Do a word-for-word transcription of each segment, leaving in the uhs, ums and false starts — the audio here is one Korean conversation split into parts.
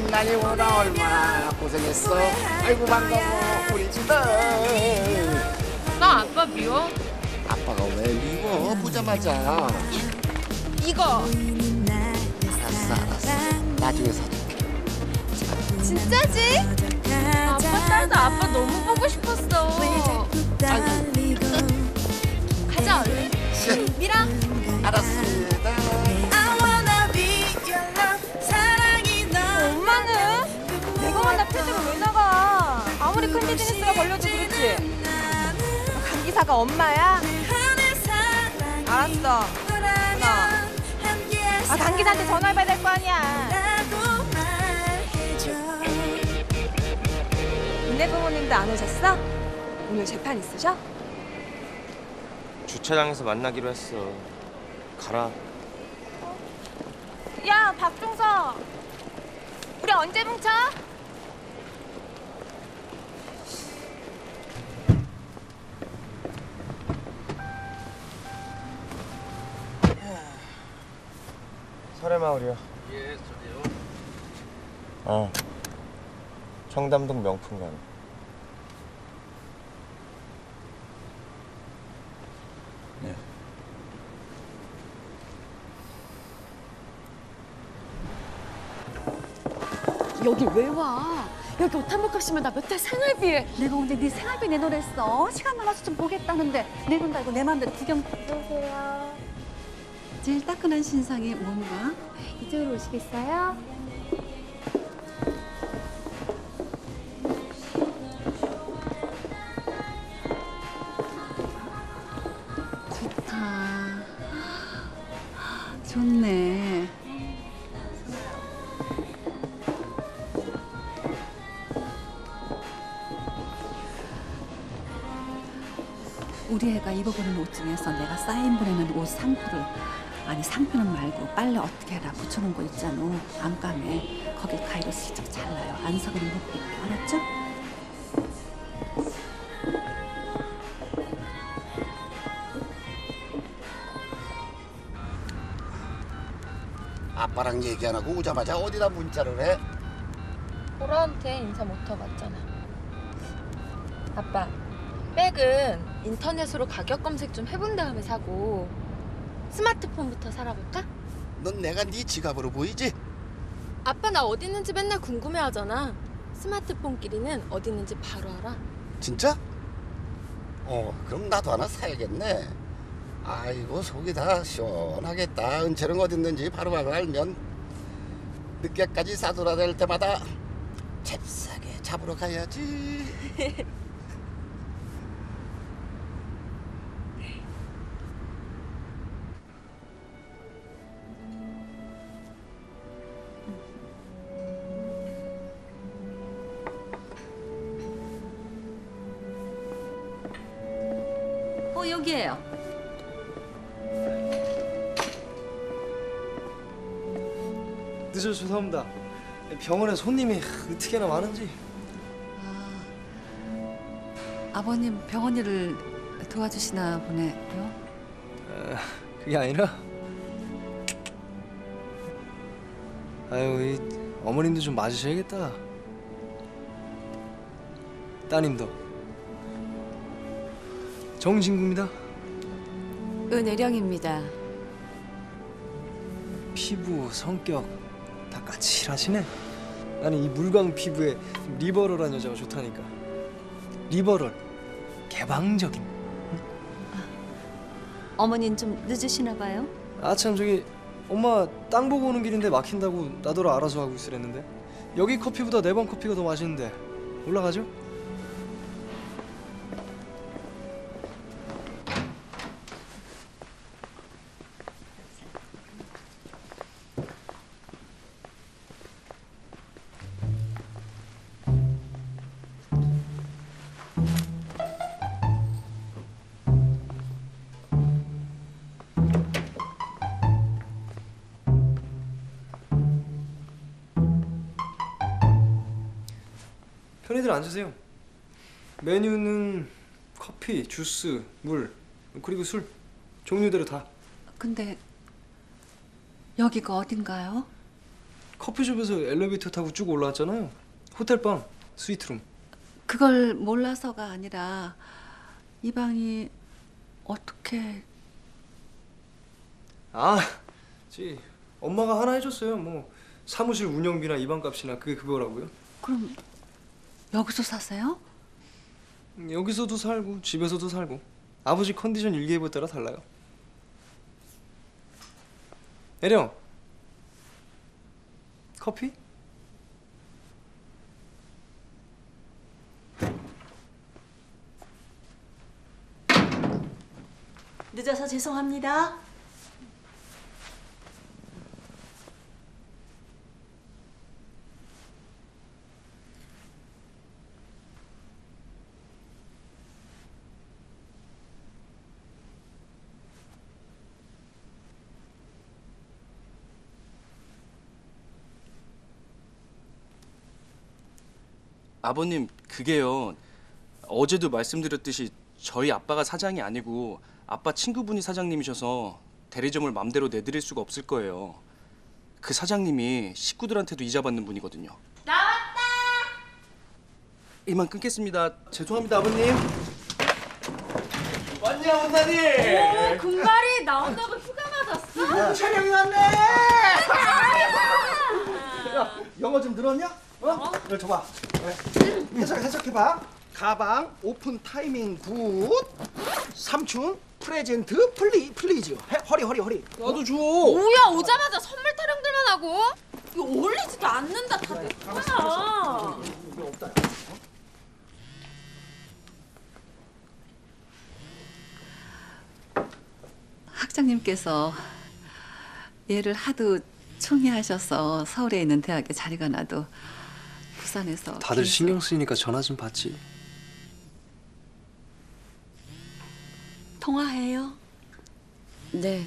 난이 오라 얼마나 고생했어. 아이고 반가워 우리 집들. 나 아빠 미워? 아빠가 왜 미워? 보자마자. 이거 알았어 알았어. 나중에 사줄게. 진짜지? 아빠 딸도 아빠 너무 보고 싶었어. 아이고. 가자 얼른. 미라. 알았습니다. 엄마는? 내가 만나 패드로 왜 나가? 아무리 큰 비즈니스가 걸려도 그렇지. 강기사가 엄마야? 알았어. 전화. 아, 강기사한테 전화해봐야 될 거 아니야. 은혜 부모님도 안 오셨어? 오늘 재판 있으셔? 주차장에서 만나기로 했어. 가라. 야, 박종석. 우리 언제 뭉쳐? 설해마을이요. 예, 저기요. 어. 청담동 명품관. 네. 여기 왜 와? 여기 옷 한 벌 값이면 나 몇 달 생활비에. 내가 언제 네 생활비 내놓으랬어? 시간 나와서 좀 보겠다는데 내놓는다 이거 내 맘대로 구경. 안녕하세요. 제일 따끈한 신상이 뭔가? 이쪽으로 오시겠어요? 좋다. 좋네. 우리 애가 입어보는 옷 중에서 내가 사인 보내는 옷 상표를, 아니 상표는 말고 빨래 어떻게 해라 붙여놓은 거 있잖아. 안감에 거기 가위로 슬쩍 잘라요. 안석으로 못 빗게. 알았죠? 아빠랑 얘기 안 하고 오자마자 어디다 문자를 해? 보라한테 인사 못하고 왔잖아. 아빠, 백은 인터넷으로 가격 검색 좀 해본 다음에 사고 스마트폰부터 살아볼까? 넌 내가 네 지갑으로 보이지? 아빠 나 어디 있는지 맨날 궁금해하잖아. 스마트폰끼리는 어디 있는지 바로 알아. 진짜? 어 그럼 나도 하나 사야겠네. 아이고 속이 다 시원하겠다. 은채는 어디 있는지 바로바로 알면 늦게까지 싸돌아다닐 때마다 잽싸게 잡으러 가야지. 어, 여기에요. 늦어서 죄송합니다. 병원에 손님이 어떻게나 많은지. 아, 아버님 병원 일을 도와주시나 보네요. 아, 그게 아니라, 아유, 이 어머님도 좀 맞으셔야겠다. 따님도. 정진구입니다. 은혜령입니다. 피부, 성격 다 까칠하시네. 나는 이 물광 피부에 리버럴한 여자가 좋다니까. 리버럴, 개방적인. 어머님 좀 늦으시나 봐요? 아 참, 저기 엄마 땅 보고 오는 길인데 막힌다고 나더러 알아서 하고 있으랬는데 여기 커피보다 네 번 커피가 더 맛있는데 올라가죠? 편히들 앉으세요. 메뉴는 커피, 주스, 물, 그리고 술. 종류대로 다. 근데 여기가 어딘가요? 커피숍에서 엘리베이터 타고 쭉 올라왔잖아요. 호텔방, 스위트룸. 그걸 몰라서가 아니라 이 방이 어떻게... 아, 지 엄마가 하나 해줬어요. 뭐 사무실 운영비나 이 방값이나 그게 그거라고요. 그럼 여기서 사세요? 여기서도 살고 집에서도 살고 아버지 컨디션 일기예보에 따라 달라요. 애령, 커피? 늦어서 죄송합니다. 아버님, 그게요. 어제도 말씀드렸듯이 저희 아빠가 사장이 아니고 아빠 친구분이 사장님이셔서 대리점을 맘대로 내드릴 수가 없을 거예요. 그 사장님이 식구들한테도 이자 받는 분이거든요. 나왔다. 이만 끊겠습니다. 죄송합니다, 아버님. 왔냐 원사님? 오, 금발이 나온다고 휴가 맞았어? 촬영이 왔네. 야, 영어 좀 늘었냐? 어? 이거 줘봐. 그래. 해석 해석해봐. 가방 오픈 타이밍 굿. 삼촌 프레젠트 플리 플리즈. 해, 허리 허리 허리. 나도 줘. 뭐야, 오자마자 선물 타령들만 하고? 이거 어울리지도 않는다. 다 내 거야. 이거 없다. 학장님께서 얘를 하도 총애하셔서 서울에 있는 대학에 자리가 나도 부산에서 다들 계속- 신경 쓰이니까 전화 좀 받지. 통화해요? 네.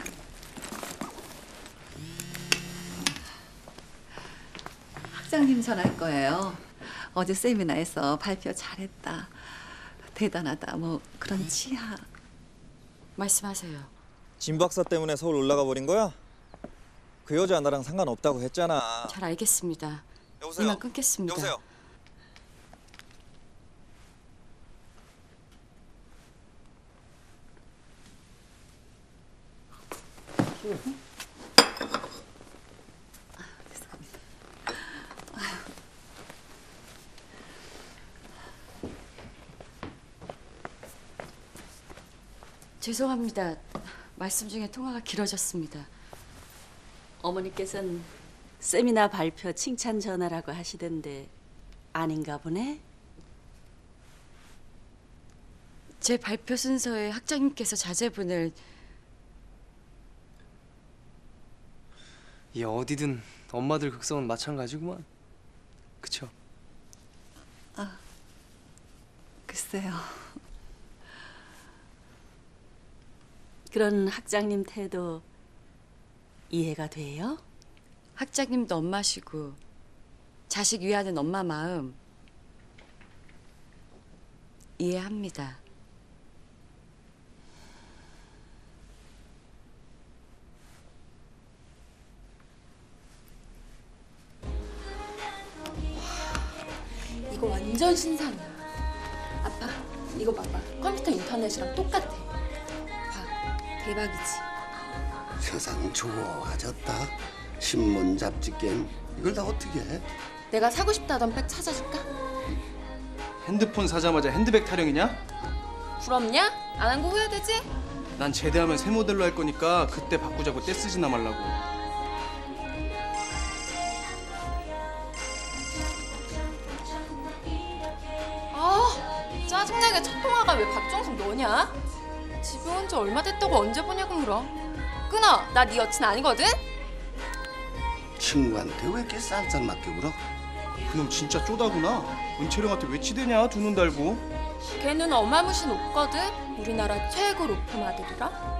학장님 전화할 거예요. 어제 세미나에서 발표 잘했다. 대단하다. 뭐 그런 치하. 말씀하세요. 진 박사 때문에 서울 올라가 버린 거야? 그 여자 나랑 상관없다고 했잖아. 잘 알겠습니다. 여보세요? 이만 끊겠습니다. 여보세요? 죄송합니다. 말씀 중에 통화가 길어졌습니다. 어머니께서는 세미나 발표 칭찬 전화라고 하시던데 아닌가 보네? 제 발표 순서에 학장님께서 자제분을 이 어디든 엄마들 극성은 마찬가지구만. 그쵸? 글쎄요. 그런 학장님 태도 이해가 돼요? 학장님도 엄마시고 자식 위하는 엄마 마음 이해합니다. 이거 완전 신상이야. 아빠, 이거 봐봐. 컴퓨터 인터넷이랑 똑같아. 봐, 대박이지. 세상 좋아졌다. 신문 잡지 게임 이걸 다 어떻게 해? 내가 사고 싶다던 백 찾아줄까? 핸드폰 사자마자 핸드백 타령이냐? 부럽냐? 안 한 거 후회되지? 난 제대하면 새 모델로 할 거니까 그때 바꾸자고 떼쓰지나 말라고. 아, 짜증나게 첫 통화가 왜 박정석 너냐? 집에 온 지 얼마 됐다고 언제 보냐고 물어. 끊어, 나 네 여친 아니거든? 친구한테 왜 이렇게 쌀쌀맞게 굴어? 그놈 진짜 쪼다구나. 은채령한테 왜 치대냐, 두 눈 달고. 걔는 어마무시 높거든? 우리나라 최고 로펌 아들이라?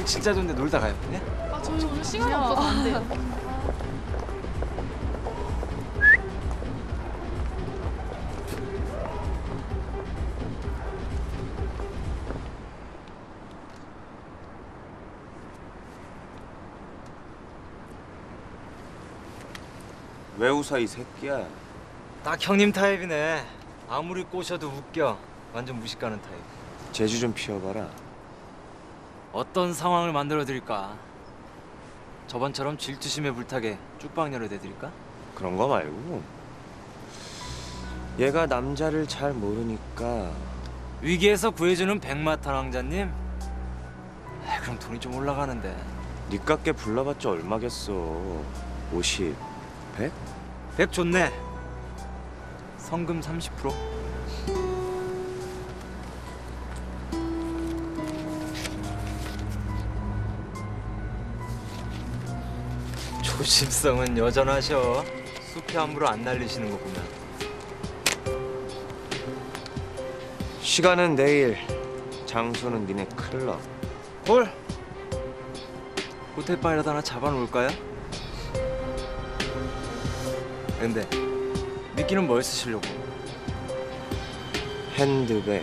진짜 좋은데 놀다 가요. 예? 아 저희 오늘 시간이 없어서 안 돼요. 왜 웃어 이 새끼야? 딱 형님 타입이네. 아무리 꼬셔도 웃겨. 완전 무식 가는 타입. 재주 좀 피워봐라. 어떤 상황을 만들어 드릴까? 저번처럼 질투심에 불타게 쭉방녀를 내드릴까? 그런 거 말고 얘가 남자를 잘 모르니까 위기에서 구해주는 백마탄 왕자님? 아, 그럼 돈이 좀 올라가는데. 니깎게 불러봤자 얼마겠어. 오십, 백? 백 좋네. 성금 삼십 퍼센트. 조심성은 여전하셔. 숲에 함부로 안 날리시는 거 보면. 시간은 내일, 장소는 니네 클럽. 콜. 호텔방이라도 하나 잡아놓을까요? 근데 미끼는 뭘 쓰시려고? 핸드백.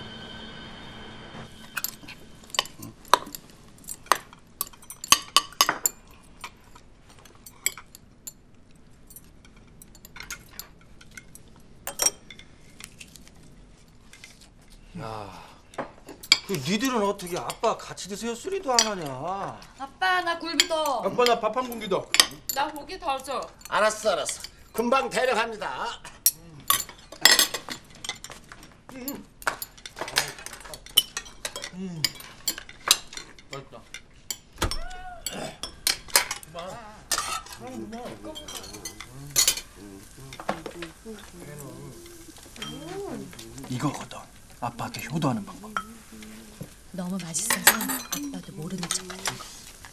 야, 그 니들은 어떻게 아빠 같이 드세요? 술이도 안 하냐? 아빠 나 굴비 더. 아빠 나 밥 한 공기 더. 나 고기 더 줘. 알았어 알았어. 금방 데려갑니다. 맛있다. 이거거든. 아빠한테 효도하는 방법. 너무 맛있어서 아빠도 모르는 척 같은 거.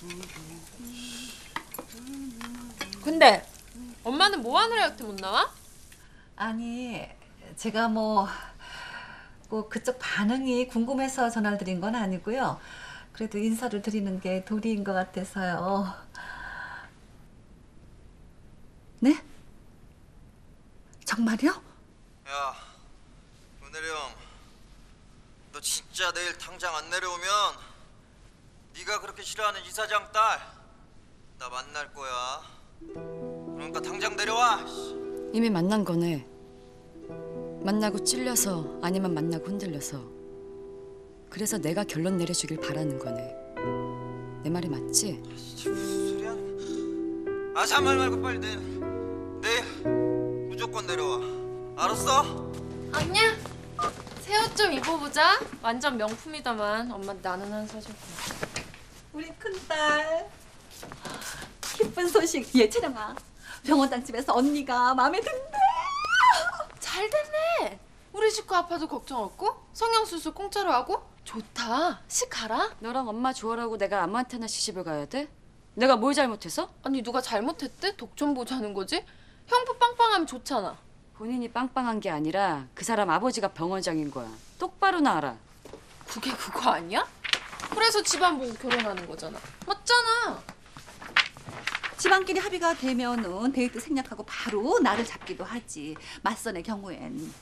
근데 엄마는 뭐 하느라 이렇게 못 나와? 아니, 제가 뭐, 뭐 그쪽 반응이 궁금해서 전화를 드린 건 아니고요. 그래도 인사를 드리는 게 도리인 것 같아서요. 네? 정말요? 야, 은혜리 형, 너 진짜 내일 당장 안 내려오면 네가 그렇게 싫어하는 이사장 딸 나 만날 거야. 그러니까 당장 내려와. 이미 만난 거네. 만나고 찔려서 아니면 만나고 흔들려서. 그래서 내가 결론 내려주길 바라는 거네. 내 말이 맞지? 무슨 소리야? 아, 잔말 말고 빨리 내일 내일 무조건 내려와. 알았어? 아니야. 새 옷 좀 입어보자. 완전 명품이다만. 엄마 나는 한 사줄 거야. 우리 큰딸. 기쁜 소식. 얘 채령아. 병원장 집에서 언니가 마음에 든대. 잘 됐네. 우리 식구 아파도 걱정 없고 성형수술 공짜로 하고 좋다. 식 가라. 너랑 엄마 좋아라고 내가 아무한테나 시집을 가야 돼? 내가 뭘 잘못해서? 아니 누가 잘못했대? 독 좀 보자는 거지? 형부 빵빵하면 좋잖아. 본인이 빵빵한 게 아니라 그 사람 아버지가 병원장인 거야. 똑바로 나와라. 그게 그거 아니야? 그래서 집안 보고 결혼하는 거잖아. 맞잖아. 집안끼리 합의가 되면은 데이트 생략하고 바로 나를 잡기도 하지. 맞선의 경우엔.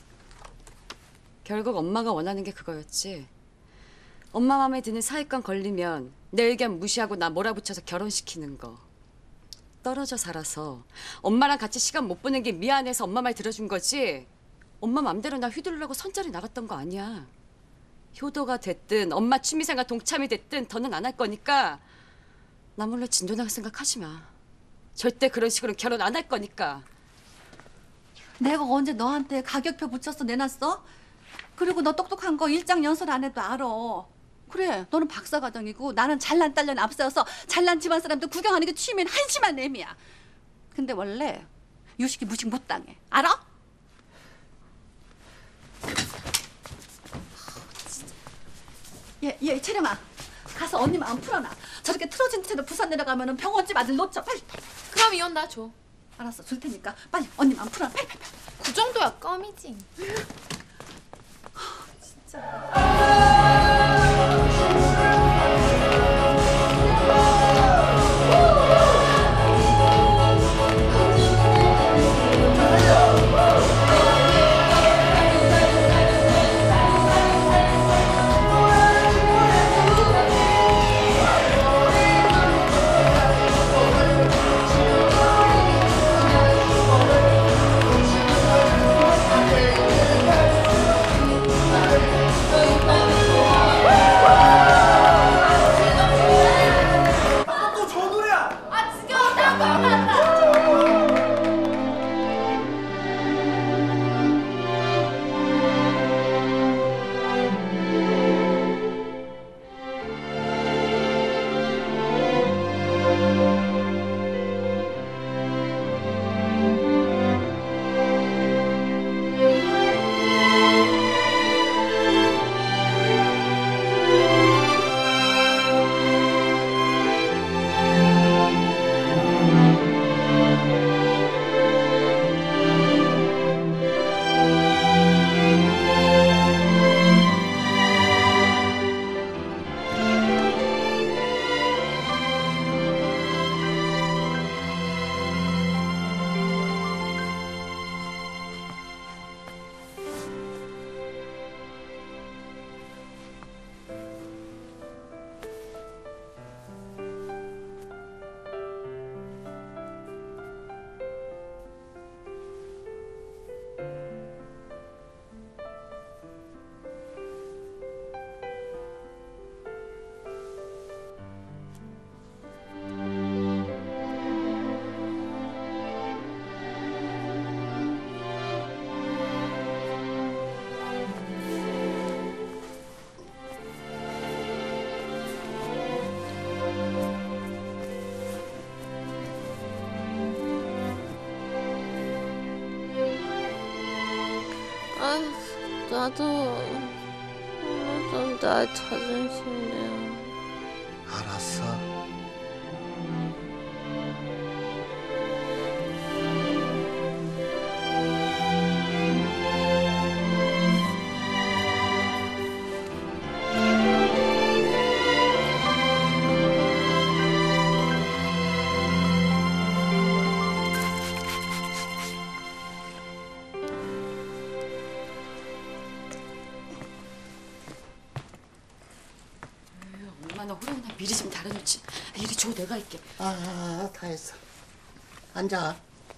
결국 엄마가 원하는 게 그거였지. 엄마 마음에 드는 사익관 걸리면 내 의견 무시하고 나 몰아붙여서 결혼시키는 거. 떨어져 살아서 엄마랑 같이 시간 못 보낸 게 미안해서 엄마 말 들어준 거지. 엄마 맘대로 나 휘두르려고 선자리 나갔던 거 아니야. 효도가 됐든 엄마 취미생활 동참이 됐든 더는 안 할 거니까 나 몰래 진도 나갈 생각하지 마. 절대 그런 식으로 결혼 안 할 거니까. 내가 언제 너한테 가격표 붙여서 내놨어? 그리고 너 똑똑한 거 일장 연설 안 해도 알아. 그래, 너는 박사과정이고 나는 잘난 딸년 앞세워서 잘난 집안 사람들 구경하는 게 취미인 한심한 애미야. 근데 원래 유식이 무식 못 당해. 알아? 얘, 얘 채령아. 가서 언니 마음 풀어놔. 저렇게 틀어진 채로 부산 내려가면 병원집 아들 놓쳐. 빨리. 그럼 이혼 나 줘. 알았어, 줄 테니까 빨리 언니 마음 풀어놔. 빨리 빨리 빨리. 그 정도야 껌이지. 진짜. 나도 오늘도 나의 자존심이야. 알았어. 엄마나 호랑이나 미리 좀 달아놓지. 이리 줘, 내가 할게. 아, 다 했어. 앉아.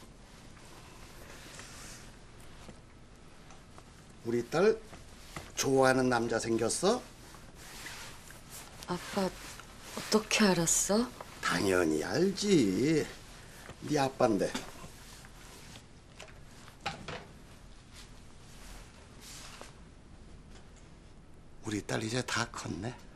우리 딸 좋아하는 남자 생겼어? 아빠 어떻게 알았어? 당연히 알지. 네 아빠인데. 우리 딸 이제 다 컸네.